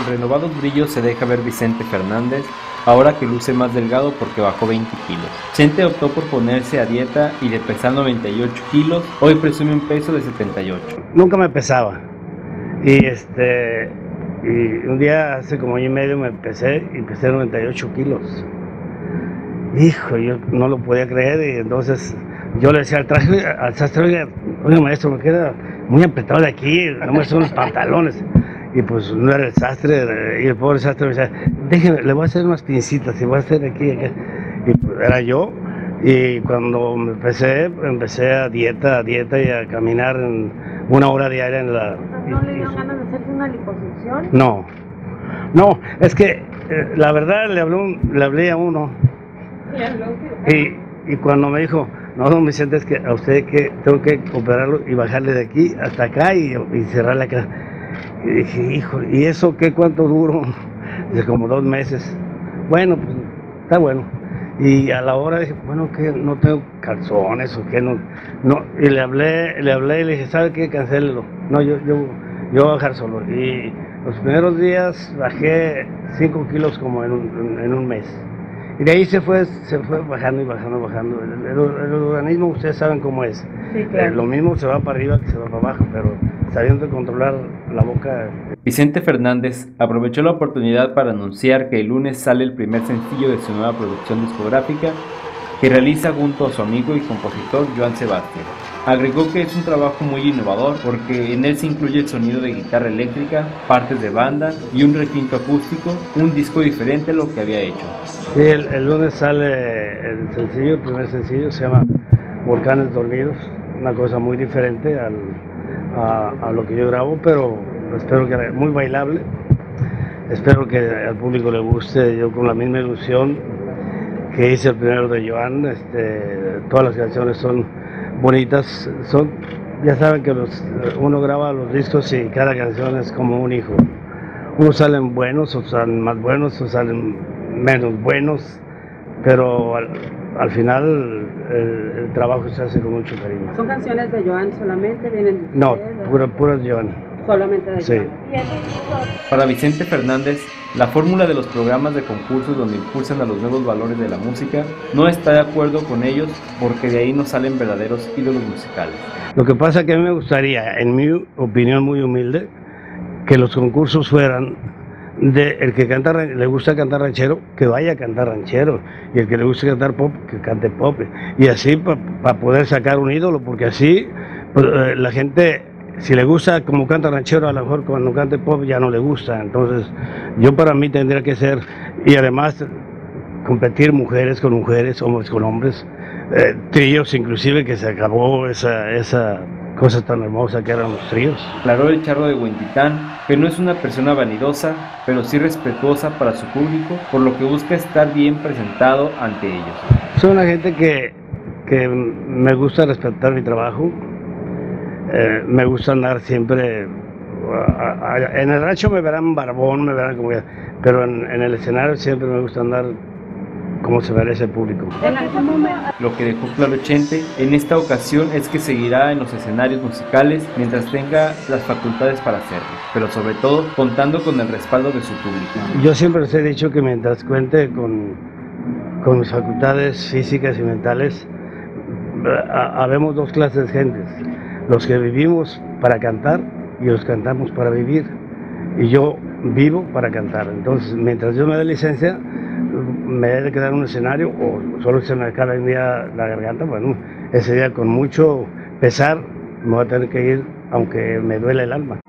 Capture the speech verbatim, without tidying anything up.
renovados brillos se deja ver Vicente Fernández, ahora que luce más delgado porque bajó veinte kilos. Chente optó por ponerse a dieta y de pesar noventa y ocho kilos, hoy presume un peso de setenta y ocho. Nunca me pesaba. Y este y un día hace como año y medio me pesé y pesé noventa y ocho kilos. Hijo, yo no lo podía creer y entonces yo le decía al traje, al sastre, oiga, oiga maestro, me queda muy apretado de aquí, no me son los pantalones. Y pues no era el sastre, y el pobre sastre me decía, déjeme, le voy a hacer unas pincitas, y voy a hacer aquí, aquí. Y pues era yo, y cuando me empecé, empecé a dieta, a dieta y a caminar en una hora diaria en la... ¿No le dieron ganas de hacerse una liposucción? No, no, es que eh, la verdad le hablé, un, le hablé a uno, y, y cuando me dijo, no, don Vicente, es que a usted que tengo que operarlo y bajarle de aquí hasta acá y, y cerrarle acá. Y dije, hijo, ¿y eso qué cuánto duro? Dice, como dos meses. Bueno, pues está bueno. Y a la hora dije, bueno, que no tengo calzones o qué, no, no. Y le hablé, le hablé y le dije, ¿sabe qué? Cancélelo. No, yo, yo, yo voy a bajar solo. Y los primeros días bajé cinco kilos como en un, en un mes. Y de ahí se fue, se fue bajando y bajando, bajando. El, el, el organismo, ustedes saben cómo es. Sí, claro. Eh, lo mismo se va para arriba que se va para abajo, pero sabiendo controlar la boca. Vicente Fernández aprovechó la oportunidad para anunciar que el lunes sale el primer sencillo de su nueva producción discográfica que realiza junto a su amigo y compositor Joan Sebastián. Agregó que es un trabajo muy innovador porque en él se incluye el sonido de guitarra eléctrica, partes de banda y un requinto acústico, un disco diferente a lo que había hecho. Sí, el, el lunes sale el sencillo, el primer sencillo, se llama Volcanes Dormidos, una cosa muy diferente al, a, a lo que yo grabo, pero espero que muy bailable, espero que al público le guste, yo con la misma ilusión que hice el primero de Joan, este, todas las canciones son bonitas, son, ya saben que los, uno graba los discos y cada canción es como un hijo, unos salen buenos, o salen más buenos, o salen menos buenos, pero al, al final el, el trabajo se hace con mucho cariño. ¿Son canciones de Joan solamente? ¿Vienen de No, ustedes, pura, puras Joan. Solamente de Sí. Joan. Para Vicente Fernández, la fórmula de los programas de concursos donde impulsan a los nuevos valores de la música no está de acuerdo con ellos porque de ahí no salen verdaderos ídolos musicales. Lo que pasa es que a mí me gustaría, en mi opinión muy humilde, que los concursos fueran de el que canta, le gusta cantar ranchero, que vaya a cantar ranchero, y el que le gusta cantar pop, que cante pop, y así para pa poder sacar un ídolo, porque así pues, eh, la gente, si le gusta como canta ranchero, a lo mejor cuando cante pop ya no le gusta. Entonces yo para mí tendría que ser, y además competir mujeres con mujeres, hombres con hombres, eh, tríos inclusive, que se acabó esa, esa cosa tan hermosa que eran los tríos. Aclaró el Charro de Huentitán que no es una persona vanidosa, pero sí respetuosa para su público, por lo que busca estar bien presentado ante ellos. Soy una gente que, que me gusta respetar mi trabajo, eh, me gusta andar siempre, a, a, en el rancho me verán barbón, me verán como ya, pero en, en el escenario siempre me gusta andar como se merece el público. Lo que dejó claro Chente en esta ocasión es que seguirá en los escenarios musicales mientras tenga las facultades para hacerlo, pero sobre todo contando con el respaldo de su público. Yo siempre les he dicho que mientras cuente con, con mis facultades físicas y mentales, habemos dos clases de gentes, los que vivimos para cantar y los que cantamos para vivir, y yo vivo para cantar. Entonces, mientras yo me dé licencia, me debe quedar un escenario o solo se me acaba un día la garganta, bueno, ese día con mucho pesar me voy a tener que ir, aunque me duele el alma.